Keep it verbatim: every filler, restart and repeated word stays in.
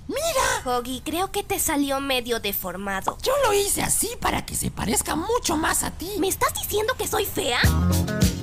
¡Mira! Huggy, creo que te salió medio deformado. Yo lo hice así para que se parezca mucho más a ti. ¿Me estás diciendo que soy fea?